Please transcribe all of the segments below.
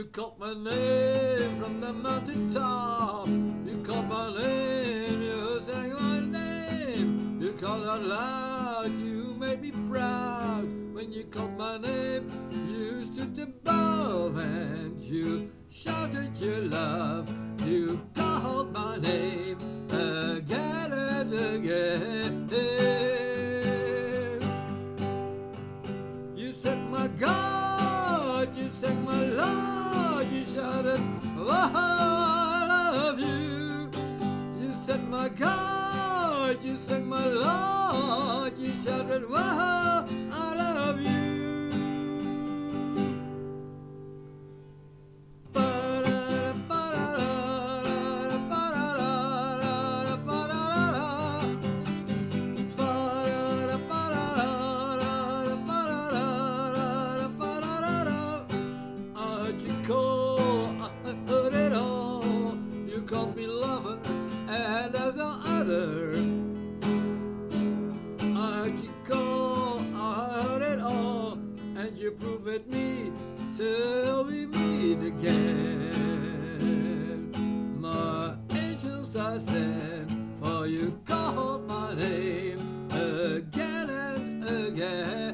called my name from the mountain top. You called my name, you sang my name. You called out loud, you made me proud. When you called my name, you stood above and you shouted your love. You called my name again and again. You said, my God, you sang my Lord, you shouted, oh, I love you. You said, my God, you sang my Lord, you shouted, oh, I love you. Called me lover, and there's no other. I heard you call, I heard it all, and you prove it me till we meet again. My angels I sent, for you called my name again and again.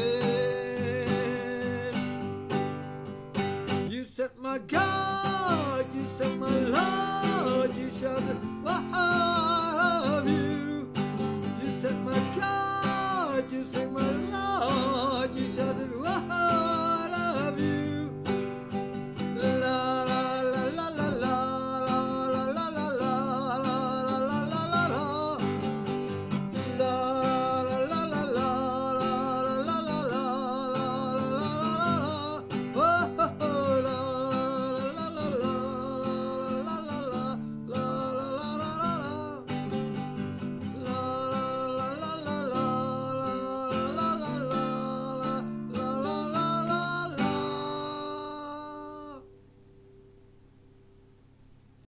You said, my God, you said, my Lord, you shouted, oh, I love you. You said, my God, you said, my Lord, you shouted, oh,